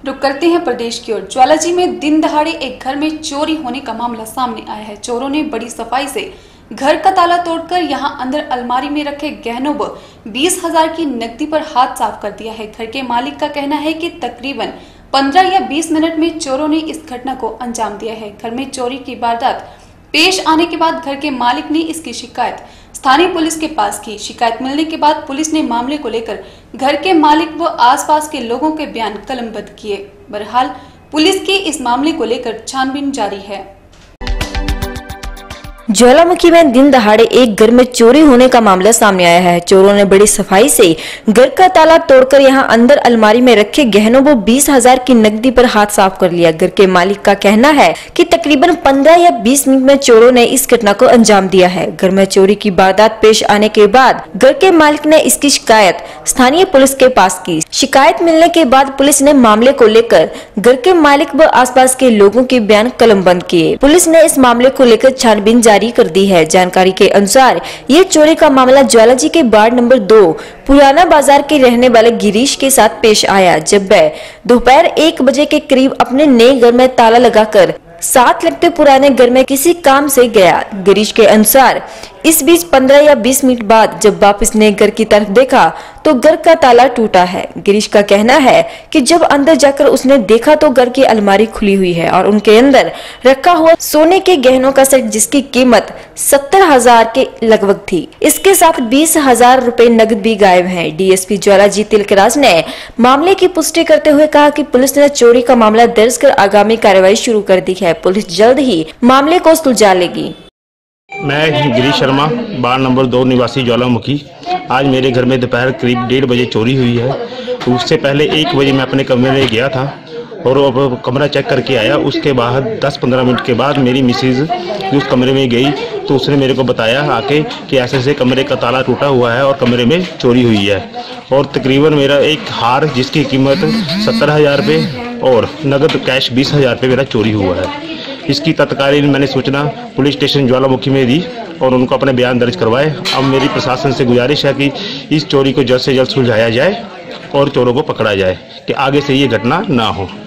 रुक करते हैं प्रदेश की ओर। ज्वालाजी में दिन दहाड़े एक घर में चोरी होने का मामला सामने आया है। चोरों ने बड़ी सफाई से घर का ताला तोड़कर यहां अंदर अलमारी में रखे गहनों व 20,000 की नकदी पर हाथ साफ कर दिया है। घर के मालिक का कहना है कि तकरीबन 15 या 20 मिनट में चोरों ने इस घटना को अंजाम दिया है। घर में चोरी की वारदात पेश आने के बाद घर के मालिक ने इसकी शिकायत स्थानीय पुलिस के पास की। शिकायत मिलने के बाद पुलिस ने मामले को लेकर घर के मालिक व आसपास के लोगों के बयान कलमबद्ध किए। बहरहाल पुलिस की इस मामले को लेकर छानबीन जारी है। ज्वालामुखी में दिन दहाड़े एक घर में चोरी होने का मामला सामने आया है। चोरों ने बड़ी सफाई से घर का ताला तोड़कर यहां अंदर अलमारी में रखे गहनों व 20,000 की नकदी पर हाथ साफ कर लिया। घर के मालिक का कहना है कि तकरीबन 15 या 20 मिनट में चोरों ने इस घटना को अंजाम दिया है। घर में चोरी की वारदात पेश आने के बाद घर के मालिक ने इसकी शिकायत स्थानीय पुलिस के पास की। शिकायत मिलने के बाद पुलिस ने मामले को लेकर घर के मालिक व आसपास के लोगों के बयान कलमबंद किए। पुलिस ने इस मामले को लेकर छानबीन जारी कर दी है। जानकारी के अनुसार ये चोरी का मामला ज्वालाजी के वार्ड नंबर 2 पुराना बाजार के रहने वाले गिरीश के साथ पेश आया, जब वह दोपहर 1 बजे के करीब अपने नए घर में ताला लगाकर साथ लगते पुराने घर में किसी काम से गया। गिरीश के अनुसार इस बीच 15 या 20 मिनट बाद जब वापस नए घर की तरफ देखा तो घर का ताला टूटा है। गिरीश का कहना है कि जब अंदर जाकर उसने देखा तो घर की अलमारी खुली हुई है और उनके अंदर रखा हुआ सोने के गहनों का सेट जिसकी कीमत 70,000 के लगभग थी। इसके साथ 20,000 रुपए नकद भी गायब हैं। डीएसपी ज्वालाजी तिलकराज ने मामले की पुष्टि करते हुए कहा कि पुलिस ने चोरी का मामला दर्ज कर आगामी कार्रवाई शुरू कर दी है। पुलिस जल्द ही मामले को सुलझा लेगी। मैं गिरीश शर्मा, वार्ड नंबर 2 निवासी ज्वालामुखी। आज मेरे घर में दोपहर करीब 1:30 बजे चोरी हुई है। उससे पहले 1 बजे मैं अपने कमरे में गया था और कमरा चेक करके आया। उसके बाद 10-15 मिनट के बाद मेरी मिसेज उस कमरे में गई तो उसने मेरे को बताया आके कि ऐसे कमरे का ताला टूटा हुआ है और कमरे में चोरी हुई है और तकरीबन मेरा एक हार जिसकी कीमत 70,000 रुपये और नगद कैश 20,000 रुपये मेरा चोरी हुआ है। इसकी तत्कालीन मैंने सूचना पुलिस स्टेशन ज्वालामुखी में दी और उनको अपने बयान दर्ज करवाए। अब मेरी प्रशासन से गुजारिश है कि इस चोरी को जल्द से जल्द सुलझाया जाए और चोरों को पकड़ा जाए कि आगे से ये घटना ना हो।